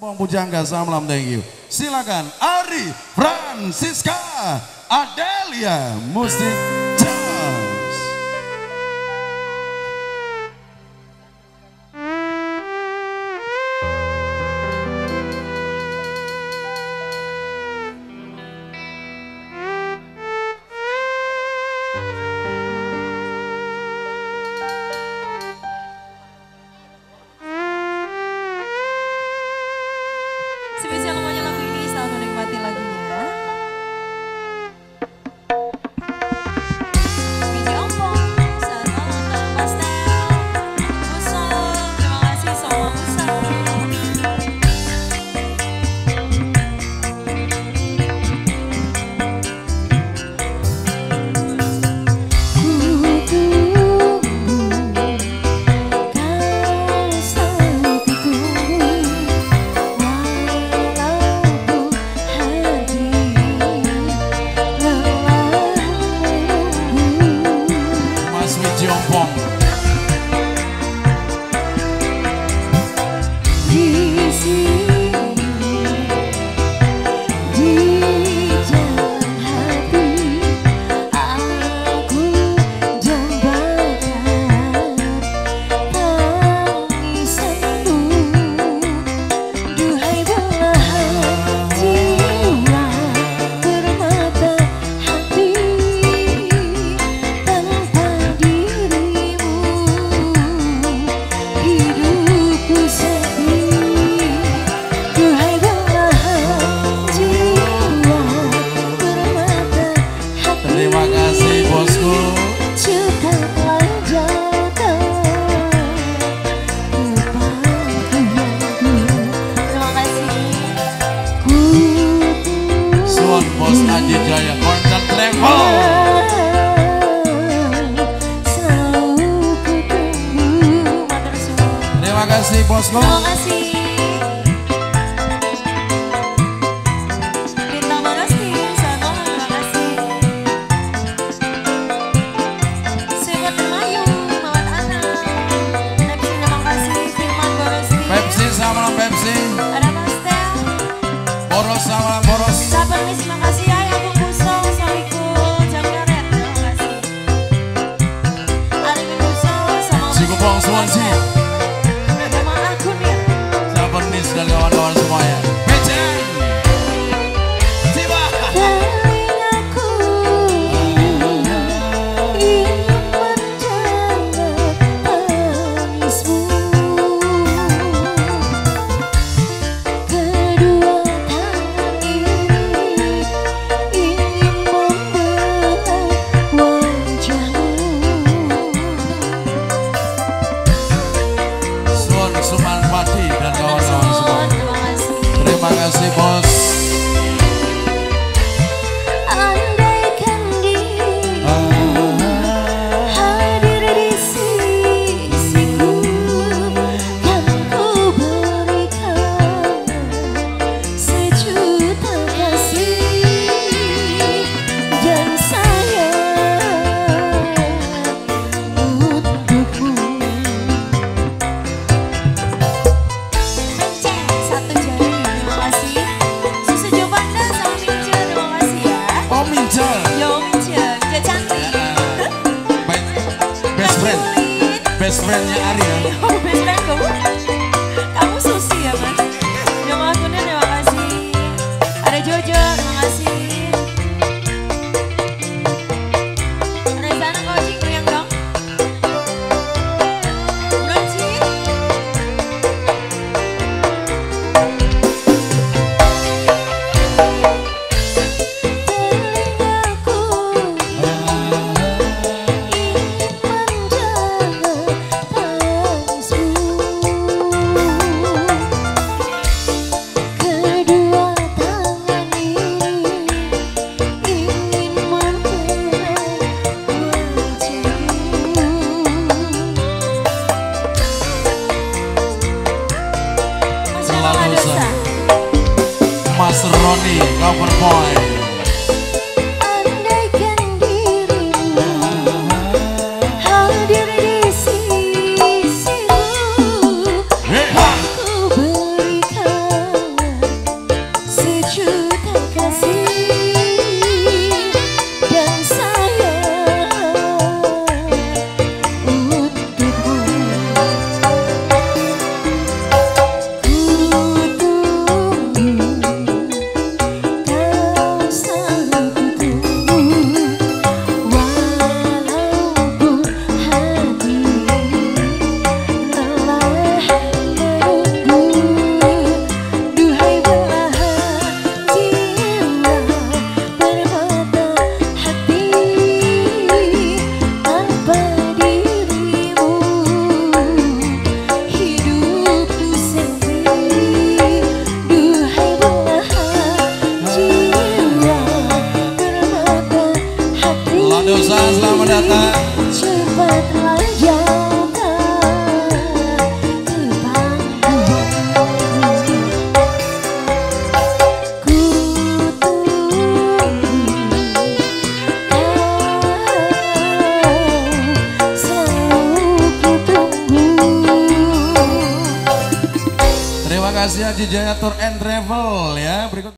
Pujangga, salam thank you. Silakan Ari Francisca Adelia Musik Jazz. Spesial semuanya lagu ini, selamat menikmati lagunya. Bos Adi Jaya Konten Travel. Terima kasih bosku. Terima kasih. Bintang Borostim, terima kasih. Sehat Termayung, Mawar Anak. Pepsi, terima kasih. Firman Borostim. Pepsi, salam Pepsi. Ada Pastel. Boros, salam Boros. Sabar Miss, terima kasih ya yang Bungkuso, Assalamualaikum, Jam Karet, terima kasih. Ari Bungkuso sama Sikupong Suwansi. Nama aku nih. Sabar Nis dan kawan-kawan semuanya. Pejen. Tiba. Telingaku ingin mendengar tangismu. Kedua tangan ini ingin membelah wajahmu. Suwon Suman Pati dan kawan-kawan semuanya. Terima kasih. Terima kasih bos. Andaikan dia hadir di sisiku, kan ku berikan sejuta kasih dan sayang untukmu. Pencet satu jari, terima kasih. Susu Jovanda sama Mince, terima kasih ya. Oh Mince. Yo Mince, dia cantik. Best friend. Kulit. Best friendnya Arya. Oh, best friend kamu. Kamu Susi ya mas. Nama akunnya terima kasih. Ada Jojo, terima kasih. Ada sana coaching goyang dong. Bronci. Telingaku ingin mendengar tangismu. Kedua tangan ini ingin membelah wajahmu. Selalu sah. Mas Roni, cover boy. Andaikan dirimu hadir di sisiku, Heha. ku berikan datang. Cepatlah datang kepadaku. Ku tunggu, selalu ku tunggu. Terima kasih Haji Jaya Tour and Travel ya. Berikut